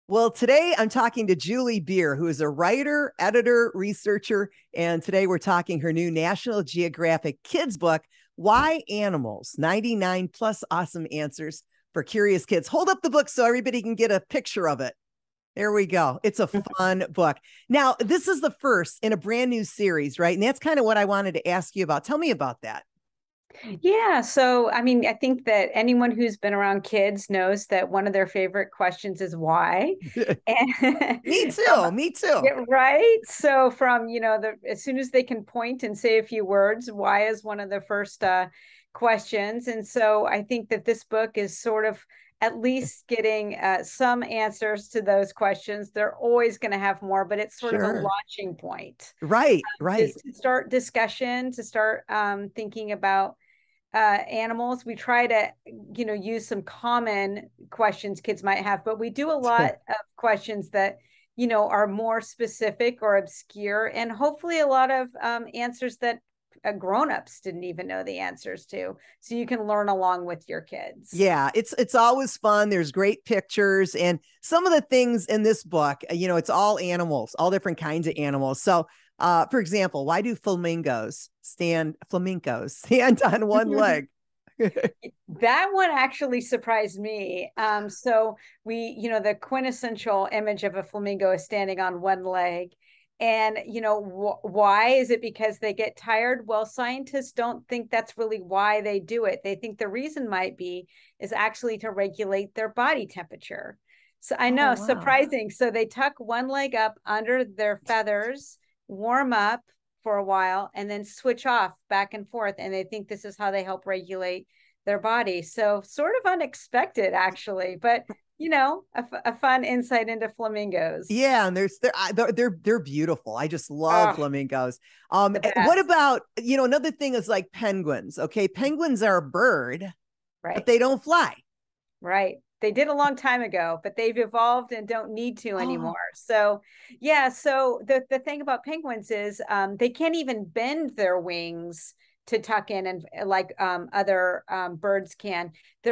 Well, today I'm talking to Julie Beer, who is a writer, editor, researcher, and today we're talking her new National Geographic Kids book, Why Animals? 99 plus awesome answers for curious kids. Hold up the book so everybody can get a picture of it. There we go. It's a fun book. Now, this is the first in a brand new series, right? And that's kind of what I wanted to ask you about. Tell me about that. Yeah, so I mean, I think that anyone who's been around kids knows that one of their favorite questions is why. And Me from too. Me too. yeah, right. So from, as soon as they can point and say a few words, why is one of the first questions. And so I think that this book is sort of at least getting some answers to those questions. They're always going to have more, but it's sort of a Sure. launching point Right. Right. to start discussion, to start thinking about animals. We try to, use some common questions kids might have, but we do a lot of questions that, are more specific or obscure, and hopefully a lot of answers that grown-ups didn't even know the answers to. So you can learn along with your kids. Yeah, it's always fun. There's great pictures and some of the things in this book, it's all animals, all different kinds of animals. So, for example, why do flamencos stand on one leg? That one actually surprised me. So the quintessential image of a flamingo is standing on one leg. And, why is it because they get tired? Well, scientists don't think that's really why they do it. They think the reason might be is actually to regulate their body temperature. So I Oh, know, wow. surprising. So they tuck one leg up under their feathers, warm up for a while, and then switch off back and forth. And they think this is how they help regulate their body. So sort of unexpected, actually, but a fun insight into flamingos. Yeah, and they're beautiful. I just love Oh, flamingos. the What best. about, another thing is like penguins. Okay, penguins are a bird, but Right. they don't fly. Right. They did a long time ago, but they've evolved and don't need to Oh, anymore. So, yeah. So the thing about penguins is they can't even bend their wings to tuck in and like other birds can.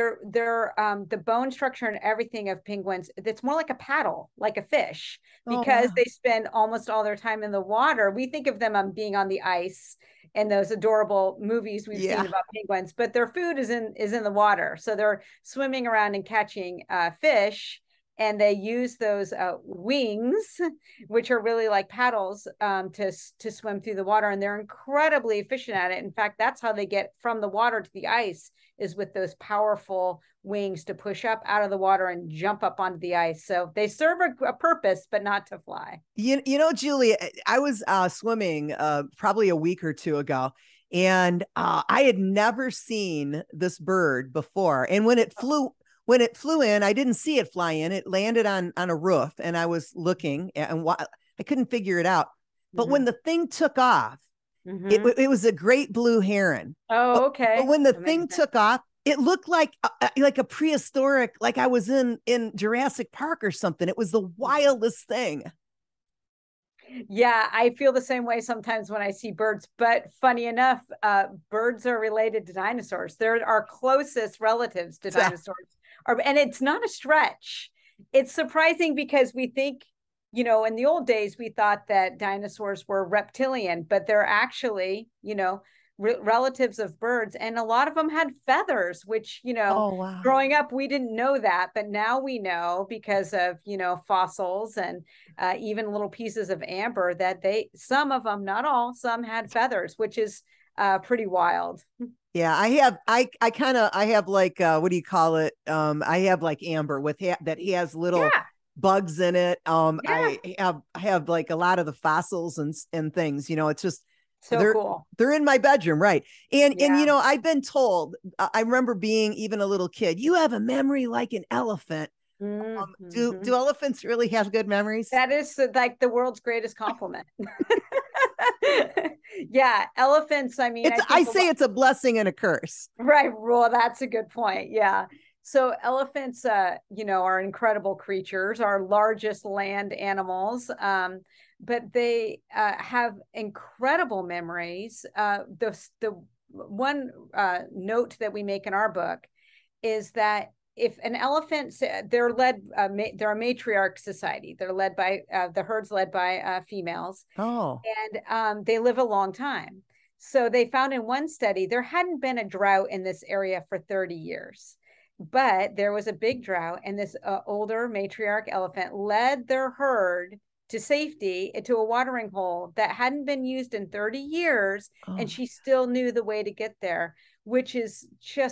The bone structure and everything of penguins, it's more like a paddle, like a fish, oh because wow. they spend almost all their time in the water. We think of them being on the ice in those adorable movies we've seen Yeah. about penguins, but their food is in the water. So they're swimming around and catching fish, and they use those wings, which are really like paddles, to swim through the water, and they're incredibly efficient at it. In fact, that's how they get from the water to the ice, is with those powerful wings to push up out of the water and jump up onto the ice. So they serve a purpose, but not to fly. Julie, I was swimming probably a week or two ago, and I had never seen this bird before. And when it flew in, I didn't see it fly in. It landed on a roof, and I was looking, and I couldn't figure it out. But when Mm-hmm. the thing took off, it Mm-hmm. it was a great blue heron. But Oh, but okay. when the thing Amazing. took off, it looked like a prehistoric, like I was in Jurassic Park or something. It was the wildest thing. Yeah, I feel the same way sometimes when I see birds. But funny enough, birds are related to dinosaurs. They're our closest relatives to dinosaurs. And it's not a stretch. It's surprising because we think, in the old days, we thought that dinosaurs were reptilian, but they're actually, relatives of birds. And a lot of them had feathers, which, Oh wow. growing up, we didn't know that. But now we know because of, fossils and even little pieces of amber that some of them, not all, some had feathers, which is pretty wild. Yeah, I have like what do you call it? I have like amber that has little Yeah, bugs in it. yeah, I have like a lot of the fossils and things. It's just so they're cool. they're in my bedroom, right? And Yeah. I've been told. I remember being even a little kid. You have a memory like an elephant. Do Mm-hmm. elephants really have good memories? That is like the world's greatest compliment. Yeah, elephants. I mean, It's I I think say it's a blessing and a curse. right. Well, that's a good point. Yeah. So elephants, are incredible creatures, our largest land animals. But they have incredible memories. The one note that we make in our book is that if an elephant, they're led, they're a matriarch society. They're led by the herd's led by females, Oh, and they live a long time. So they found in one study there hadn't been a drought in this area for 30 years, but there was a big drought, and this older matriarch elephant led their herd to safety to a watering hole that hadn't been used in 30 years, oh, and she still knew the way to get there, which is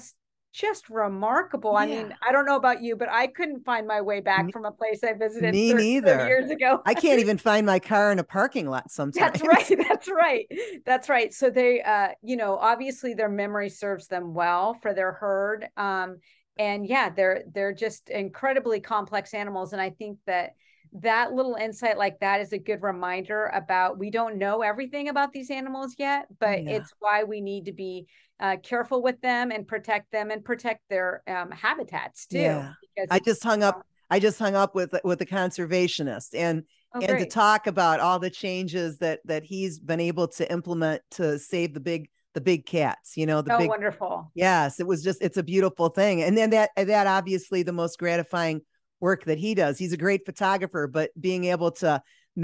just remarkable. I yeah. mean, I don't know about you, but I couldn't find my way back from a place I visited Me 30 neither. years ago. I can't even find my car in a parking lot That's sometimes. right. That's right. That's right. So they, obviously their memory serves them well for their herd. And yeah, they're just incredibly complex animals. And I think that little insight like that is a good reminder about, we don't know everything about these animals yet, but Yeah. it's why we need to be careful with them and protect them and protect their habitats too. Yeah. Because I it's, just hung up I just hung up with a conservationist, oh, and to great. talk about all the changes that he's been able to implement to save the big cats, the Oh, big. wonderful. Yes, it's a beautiful thing. And then that obviously the most gratifying work that he does. He's a great photographer, but being able to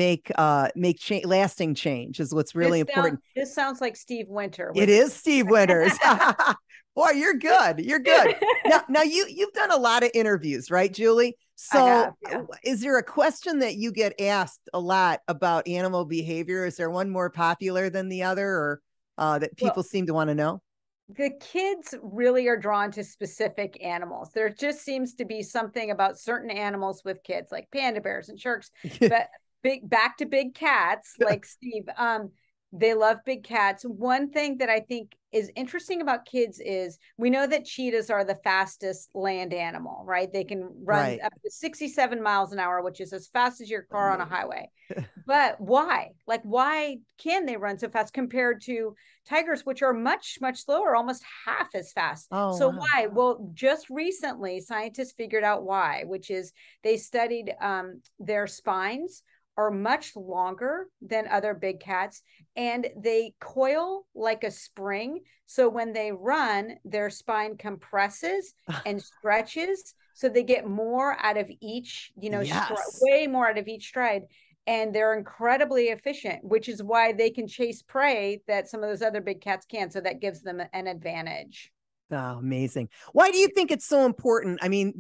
make lasting change is what's really important. This sounds like Steve Winter, It which is Steve Winters. Boy, you're good. You're good. Now you've done a lot of interviews, right, Julie? I So have. Yeah. is there a question that you get asked a lot about animal behavior? Is there one more popular than the other, or that people Well, seem to want to know? the kids really are drawn to specific animals. There just seems to be something about certain animals with kids, like panda bears and sharks, but back to big cats, like Steve. They love big cats. One thing that I think is interesting about kids is, we know that cheetahs are the fastest land animal, right? They can run Right. up to 67 miles an hour, which is as fast as your car on a Amazing. highway. But why? Like, why can they run so fast compared to tigers, which are much, much slower, almost half as fast? Oh, So wow. why? Well, just recently, scientists figured out why, which is they studied their spines are much longer than other big cats, and they coil like a spring. So when they run, their spine compresses and stretches. So they get more out of each, Yes. way more out of each stride. And they're incredibly efficient, which is why they can chase prey that some of those other big cats can't. So that gives them an advantage. Oh, amazing. Why do you think it's so important? I mean,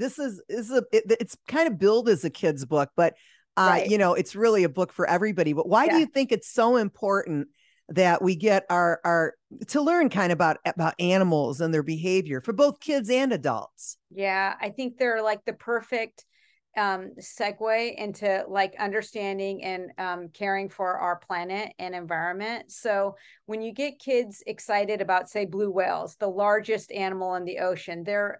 it's kind of billed as a kid's book, but Right. it's really a book for everybody. But why do Yeah. you think it's so important that we get our to learn kind of about animals and their behavior for both kids and adults? Yeah. I think they're like the perfect segue into like understanding and caring for our planet and environment. So when you get kids excited about, say, blue whales, the largest animal in the ocean,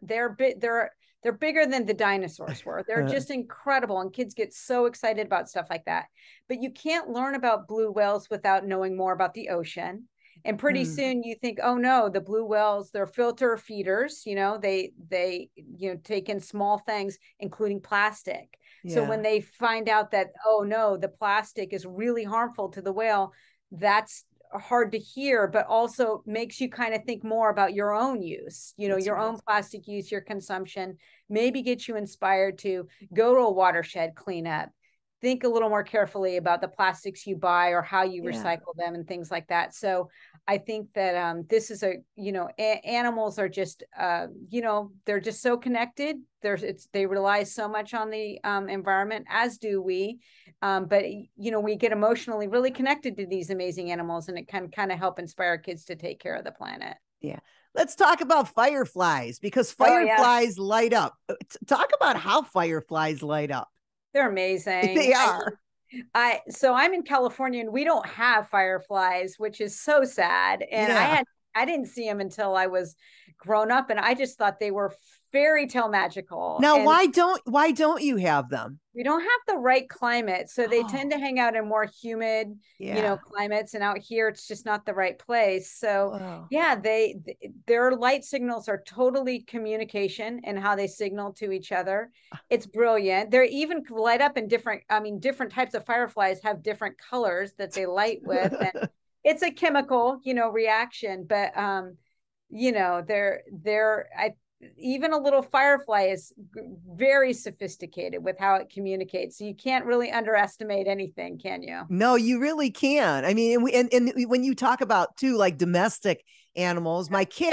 they're bigger than the dinosaurs were. They're just incredible, and kids get so excited about stuff like that. But you can't learn about blue whales without knowing more about the ocean. And pretty Hmm. soon you think, oh no, the blue whales, they're filter feeders. They take in small things, including plastic. So when Yeah. they find out that, oh no, the plastic is really harmful to the whale, that's hard to hear, but also makes you kind of think more about your own use, That's your right. own plastic use, your consumption, maybe get you inspired to go to a watershed cleanup, think a little more carefully about the plastics you buy or how you Yeah. recycle them and things like that. So I think that this is animals are just, they're just so connected. They rely so much on the environment, as do we. But we get emotionally really connected to these amazing animals, and it can kind of help inspire kids to take care of the planet. Yeah. Let's talk about fireflies, because Oh, yes. fireflies light up. Talk about how fireflies light up. They're amazing. They are. So I'm in California, and we don't have fireflies, which is so sad. And Yeah. I didn't see them until I was grown up, and I just thought they were fairy tale magical. Now, And why don't you have them? we don't have the right climate, so they tend Oh, to hang out in more humid, yeah. climates, and out here it's just not the right place. So Wow. yeah, their light signals are totally communication and how they signal to each other. It's brilliant. They're even light up in different types of fireflies have different colors that they light with, and it's a chemical reaction. But they're even a little firefly is very sophisticated with how it communicates. So you can't really underestimate anything, can you? No, you really can. I mean, and when you talk about too, like domestic animals,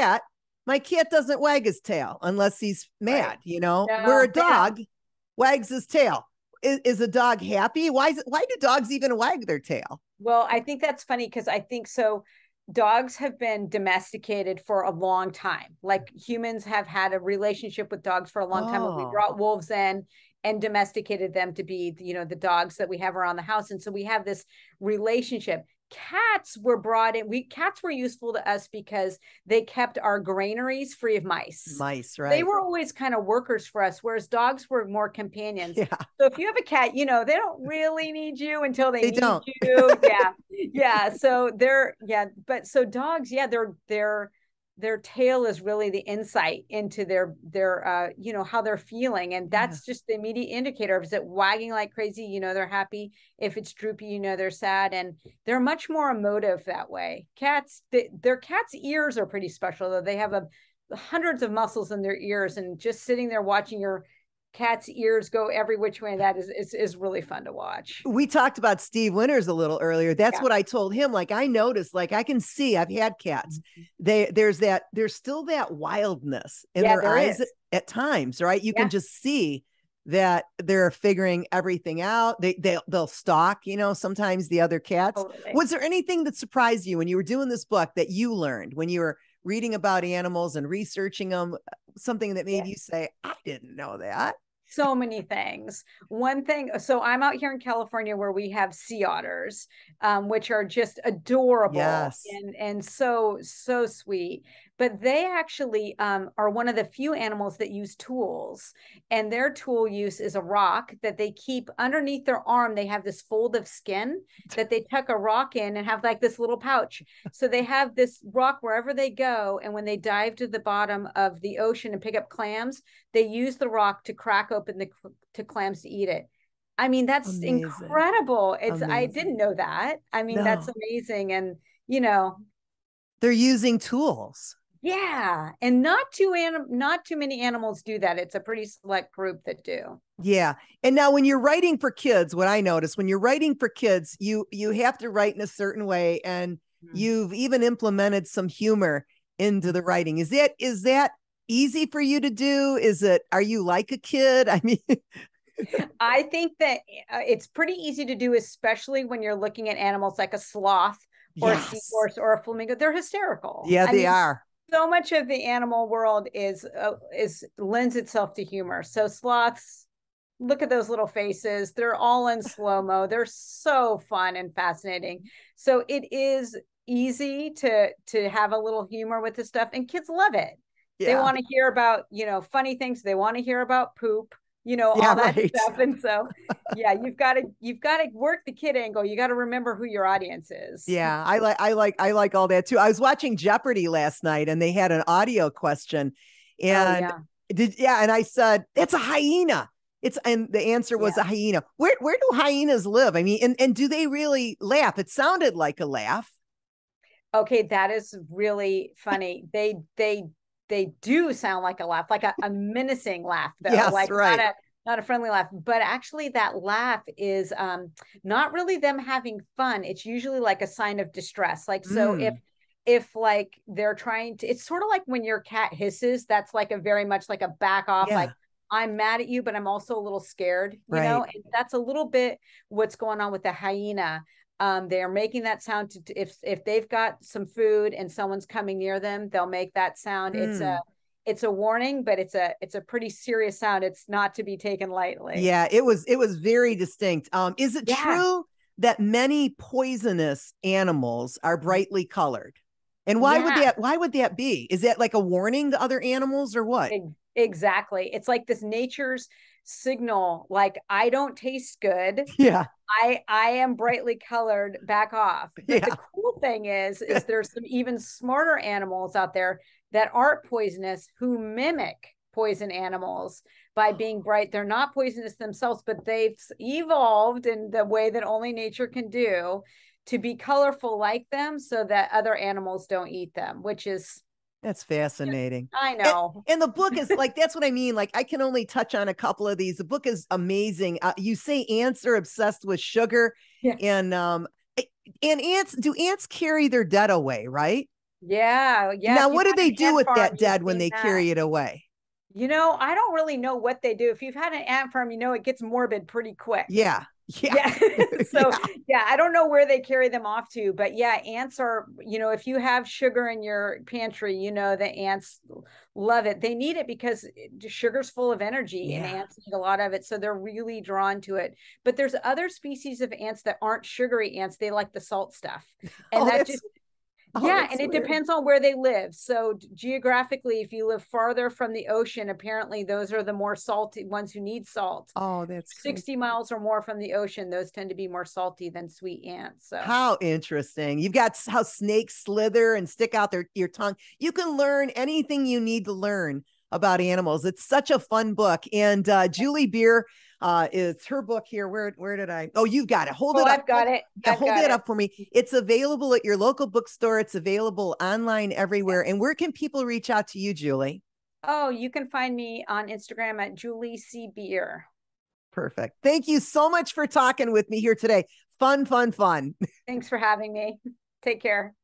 my cat doesn't wag his tail unless he's mad, Right. you know, No, where a dog wags his tail. Is a dog happy? Why do dogs even wag their tail? Well, I think that's funny because I think so. Dogs have been domesticated for a long time. Like humans have had a relationship with dogs for a long time. When we Oh, brought wolves in and domesticated them to be, the dogs that we have around the house. And so we have this relationship. Cats were brought in. Cats were useful to us because they kept our granaries free of mice. mice, They right? were always kind of workers for us, whereas dogs were more companions. Yeah, So if you have a cat, they don't really need you until they they need don't. you. Yeah. Yeah. So but so dogs, yeah, their tail is really the insight into their how they're feeling. And Yeah. that's just the immediate indicator. Is it wagging like crazy, they're happy. If it's droopy, they're sad. And they're much more emotive that way. Their cats' ears are pretty special, though. They have hundreds of muscles in their ears, and just sitting there watching your cat's ears go every which way, that is really fun to watch. We talked about Steve Winters a little earlier. That's Yeah. what I told him. Like I noticed, like I can see, I've had cats. There's still that wildness in their eyes at times, right? You can just see that they're figuring everything out. They'll stalk, sometimes the other cats. Totally. Was there anything that surprised you when you were doing this book that you learned when you were reading about animals and researching them? Something that made you say, I didn't know that. So many things. One thing, so I'm out here in California where we have sea otters, which are just adorable. Yes. And so sweet. But they actually are one of the few animals that use tools. And their tool use is a rock that they keep underneath their arm. They have this fold of skin that they tuck a rock in and have like this little pouch. So they have this rock wherever they go. And when they dive to the bottom of the ocean and pick up clams, they use the rock to crack open the clams to eat it. I mean, that's amazing. incredible. Amazing. I didn't know that. I mean, that's amazing. And they're using tools. Yeah, and not too many animals do that. It's a pretty select group that do. Yeah. And now when you're writing for kids, what I notice when you're writing for kids, you have to write in a certain way, and you've even implemented some humor into the writing. Is that easy for you to do? Are you like a kid? I mean, I think that it's pretty easy to do, especially when you're looking at animals like a sloth or a seahorse or a flamingo. They're hysterical. Yeah, they are. So much of the animal world is lends itself to humor. So sloths, look at those little faces. They're all in slow-mo. They're so fun and fascinating. So it is easy to have a little humor with this stuff, and kids love it. Yeah. They want to hear about, funny things. They want to hear about poop, all that stuff. And so, yeah, you've got to work the kid angle. You got to remember who your audience is. Yeah, I like all that too. I was watching Jeopardy last night, and they had an audio question, and and I said, it's a hyena. And the answer was a hyena. Where do hyenas live? I mean, and do they really laugh? It sounded like a laugh. Okay, that is really funny. They do sound like a laugh, like a menacing laugh, though. Yes, like right. Not a friendly laugh, but actually that laugh is not really them having fun. It's usually like a sign of distress. Like, so if like they're trying to, it's sort of like when your cat hisses, that's like a very much like a back off, like I'm mad at you, but I'm also a little scared, you know, and that's a little bit what's going on with the hyena. They are making that sound if they've got some food and someone's coming near them, they'll make that sound. It's a warning, but it's a pretty serious sound. It's not to be taken lightly. Yeah, it was very distinct. Is it true that many poisonous animals are brightly colored? And why would that be? Is that like a warning to other animals or what? Exactly. It's like this nature's signal, like I don't taste good. Yeah. I am brightly colored, back off. But the cool thing is there's some even smarter animals out there that aren't poisonous who mimic poison animals by being bright. They're not poisonous themselves, but they've evolved in the way that only nature can do to be colorful like them so that other animals don't eat them, which is That's fascinating. I know. And the book is like, that's what I mean. Like, I can only touch on a couple of these. The book is amazing. You say ants are obsessed with sugar, Yeah. And ants, do ants carry their dead away, right? Yeah. Yeah. Now, If you've what do had they an do ant with farm, that you've dead when seen they that. carry it away? I don't really know what they do. If you've had an ant farm, it gets morbid pretty quick. Yeah. Yeah. Yeah. So, Yeah. yeah, I don't know where they carry them off to, but yeah, ants are, if you have sugar in your pantry, the ants love it. They need it because sugar's full of energy and Yeah. ants need a lot of it. So they're really drawn to it. But there's other species of ants that aren't sugary ants. They like the salt stuff. And Oh, that just Yeah, that's and it weird. depends on where they live. So geographically, if you live farther from the ocean, apparently those are the more salty ones who need salt. Oh, that's crazy. 60 miles or more from the ocean, those tend to be more salty than sweet ants. So How interesting. You've got how snakes slither and stick out your tongue. You can learn anything you need to learn about animals. It's such a fun book. And Julie Beer is her book here. Where did I? Oh, you've got it. Hold it up. I've got it. Yeah, I've hold got that it. up for me. It's available at your local bookstore. It's available online everywhere. And where can people reach out to you, Julie? Oh, you can find me on Instagram at Julie C. Beer. Perfect. Thank you so much for talking with me here today. Fun, fun, fun. Thanks for having me. Take care.